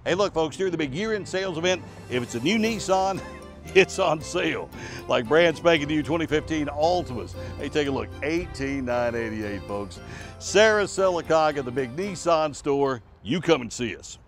Hey, look, folks, during the big year-end sales event, if it's a new Nissan, it's on sale. Like brand spanking new 2015 Altimas. Hey, take a look, $18,988, folks. Serra, Sylacauga, the big Nissan store. You come and see us.